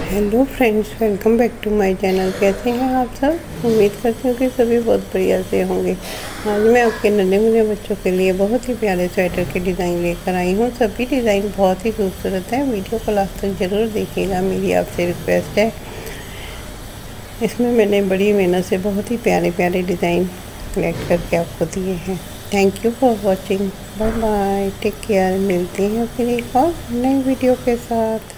Hello friends, welcome back to my channel. कैसे हैं आप सब? उम्मीद करती हूँ कि सभी बहुत बढ़िया से होंगे। आज मैं आपके नन्हे मुन्ने बच्चों के लिए बहुत ही प्यारे स्वेटर के डिज़ाइन लेकर आई हूँ। सभी डिज़ाइन बहुत ही खूबसूरत हैं। वीडियो को लास्ट तक ज़रूर देखिएगा, मेरी आपसे रिक्वेस्ट है। इसमें मैंने बड़ी मेहनत से बहुत ही प्यारे प्यारे डिज़ाइन सेलेक्ट करके आपको दिए हैं। Thank you for watching. Bye bye, take care. मिलते हैं फिर एक और नई वीडियो के साथ।